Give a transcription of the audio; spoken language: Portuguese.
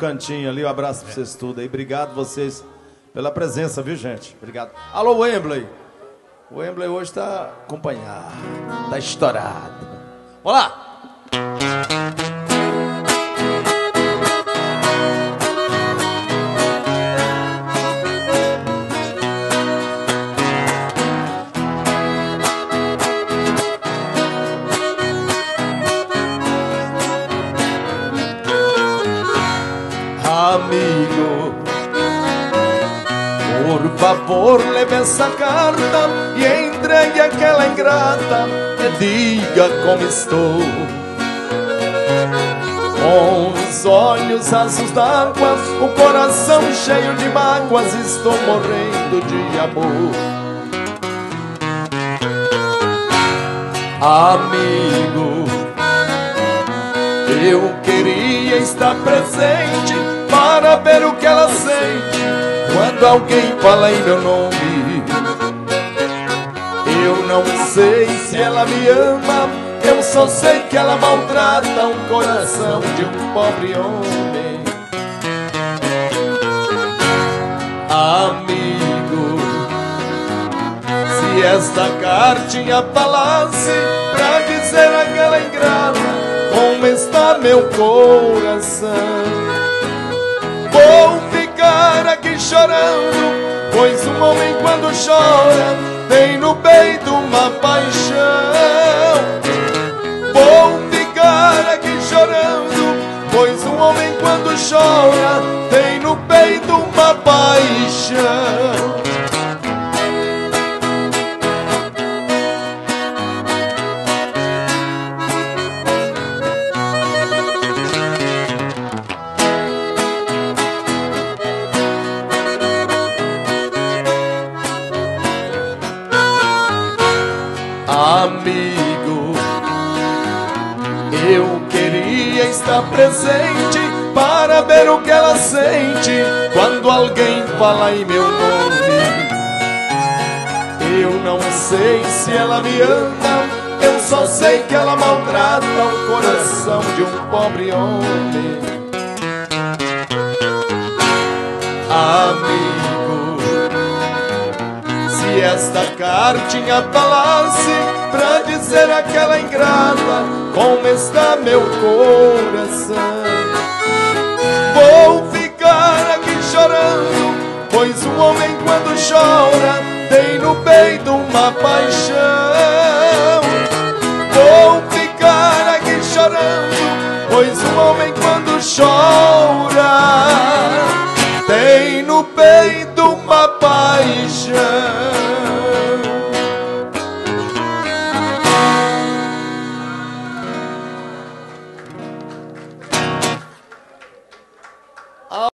cantinho ali. Um abraço pra vocês tudo aí. Obrigado vocês pela presença, viu, gente? Obrigado. Alô, Wembley. O Wembley hoje tá acompanhado, tá estourado. Vamos lá! Amigo, por favor, leve essa carta e entregue aquela ingrata e diga como estou. Com os olhos rasos d'água, o coração cheio de mágoas, estou morrendo de amor. Amigo, eu queria estar presente para ver o que ela sente quando alguém fala em meu nome. Eu não sei se ela me ama, eu só sei que ela maltrata o coração de um pobre homem. Amigo, se esta cartinha falasse pra dizer àquela ingrata como está meu coração, vou ficar aqui chorando, pois um homem quando chora tem no peito uma paixão. Vou ficar aqui chorando, pois um homem quando chora tem no peito uma paixão. Amigo, eu queria estar presente para ver o que ela sente quando alguém fala em meu nome. Eu não sei se ela me ama, eu só sei que ela maltrata o coração de um pobre homem. Amigo, se esta cartinha falasse pra dizer àquela ingrata como está meu coração, vou ficar aqui chorando, pois um homem quando chora tem no peito uma paixão. Vou ficar aqui chorando, pois um homem quando chora tem no peito uma paixão.